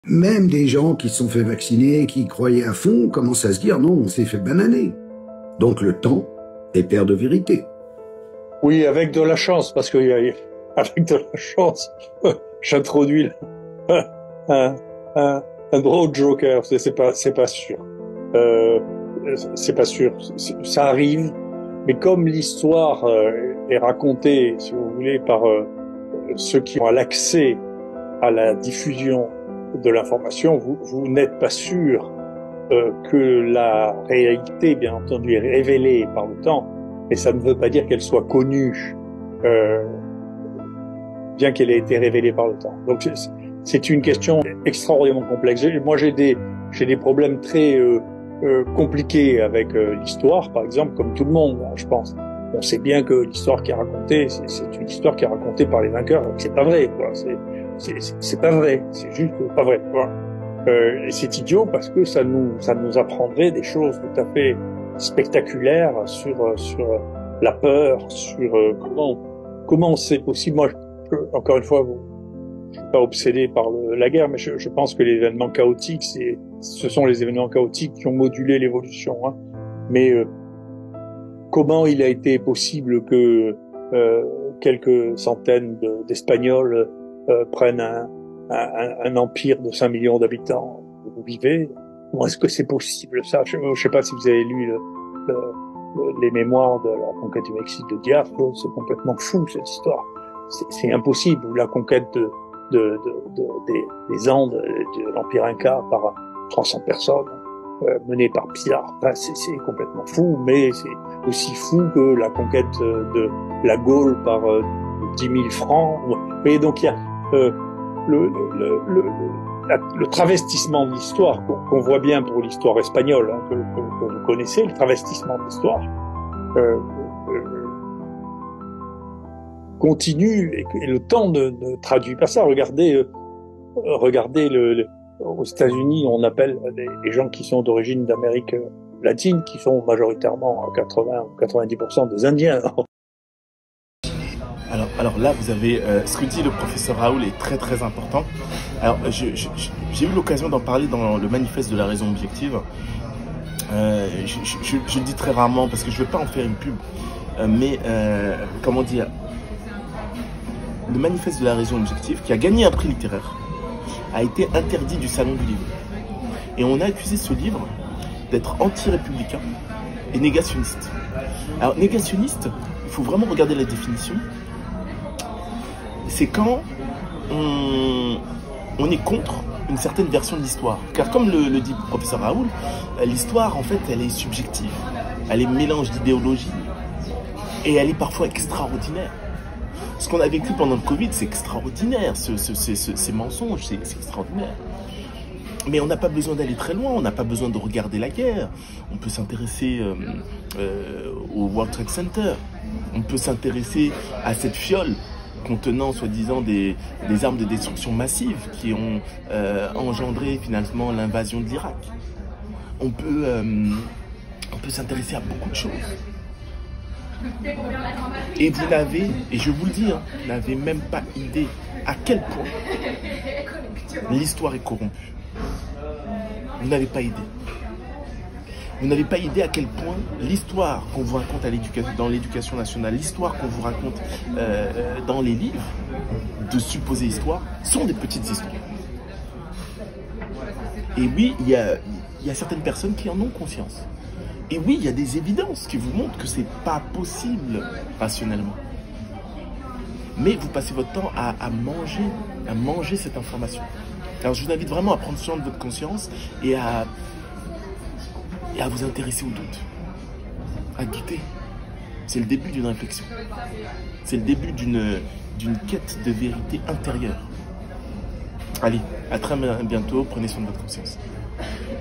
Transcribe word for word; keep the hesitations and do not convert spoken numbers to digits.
Même des gens qui se sont fait vacciner, qui y croyaient à fond, commencent à se dire non, on s'est fait bananer. Donc le temps est père de vérité. Oui, avec de la chance, parce que avec de la chance, j'introduis un, un, un drôle de joker. C'est pas, c'est pas sûr. Euh, c'est pas sûr. Ça arrive, mais comme l'histoire euh, est racontée, si vous voulez, par euh, ceux qui ont l'accès à la diffusion de l'information, vous, vous n'êtes pas sûr euh, que la réalité, bien entendu, est révélée par le temps, mais ça ne veut pas dire qu'elle soit connue, euh, bien qu'elle ait été révélée par le temps. Donc c'est une question extraordinairement complexe. Moi, j'ai des j'ai des problèmes très euh, euh, compliqués avec euh, l'histoire, par exemple, comme tout le monde, je pense. On sait bien que l'histoire qui est racontée, c'est une histoire qui est racontée par les vainqueurs. C'est pas vrai, quoi. C'est pas vrai. C'est juste pas vrai. Voilà. Euh, et c'est idiot parce que ça nous ça nous apprendrait des choses tout à fait spectaculaires sur sur la peur, sur euh, comment comment c'est possible. Moi, je, encore une fois, je suis pas obsédé par le, la guerre, mais je, je pense que les événements chaotiques, c'est ce sont les événements chaotiques qui ont modulé l'évolution. Hein. Mais euh, comment il a été possible que euh, quelques centaines d'Espagnols de, euh, prennent un, un, un empire de cinq millions d'habitants? Vous vivez? Comment est-ce que c'est possible ça? Je ne sais pas si vous avez lu le, le, le, les mémoires de la conquête du Mexique de Diaz. C'est complètement fou cette histoire. C'est impossible. Ou la conquête de, de, de, de, des, des Andes, de l'empire Inca par trois cents personnes. Euh, menée par Pizarro, enfin, c'est complètement fou, mais c'est aussi fou que la conquête de la Gaule par euh, dix mille francs. Vous voyez, donc il y a euh, le, le, le, la, le travestissement de l'histoire qu'on qu'on voit bien pour l'histoire espagnole, hein, que, que, que vous connaissez, le travestissement de l'histoire euh, euh, continue et, et le temps ne, ne traduit pas ça. Regardez, euh, regardez le, le aux États-Unis, on appelle les, les gens qui sont d'origine d'Amérique latine, qui sont majoritairement à quatre-vingts ou quatre-vingt-dix pour cent des Indiens. Alors, alors là, vous avez euh, ce que dit le professeur Raoul est très très important. Alors, j'ai eu l'occasion d'en parler dans le manifeste de la raison objective. Euh, je, je, je le dis très rarement parce que je ne veux pas en faire une pub, euh, mais euh, comment dire, le manifeste de la raison objective qui a gagné un prix littéraire a été interdit du salon du livre. Et on a accusé ce livre d'être anti-républicain et négationniste. Alors, négationniste, il faut vraiment regarder la définition. C'est quand on, on est contre une certaine version de l'histoire. Car comme le, le dit le professeur Raoul, l'histoire, en fait, elle est subjective. Elle est mélange d'idéologie. Et elle est parfois extraordinaire. Ce qu'on a vécu pendant le Covid, c'est extraordinaire. Ce, ce, ce, ce, ces mensonges, c'est extraordinaire. Mais on n'a pas besoin d'aller très loin. On n'a pas besoin de regarder la guerre. On peut s'intéresser euh, euh, au World Trade Center. On peut s'intéresser à cette fiole contenant, soi-disant, des, des armes de destruction massive qui ont euh, engendré finalement l'invasion de l'Irak. On peut, euh, on peut s'intéresser à beaucoup de choses. Et vous n'avez, et je vous le dis, hein, vous n'avez même pas idée à quel point l'histoire est corrompue. Vous n'avez pas idée. Vous n'avez pas idée à quel point l'histoire qu'on vous raconte à l'éducation, dans l'éducation nationale, l'histoire qu'on vous raconte euh, dans les livres de supposées histoires, sont des petites histoires. Et oui, il y a, il y a certaines personnes qui en ont conscience. Et oui, il y a des évidences qui vous montrent que c'est pas possible rationnellement. Mais vous passez votre temps à, à manger, à manger cette information. Alors je vous invite vraiment à prendre soin de votre conscience et à, et à vous intéresser au doute. À douter. C'est le début d'une réflexion. C'est le début d'une d'une quête de vérité intérieure. Allez, à très bientôt, prenez soin de votre conscience.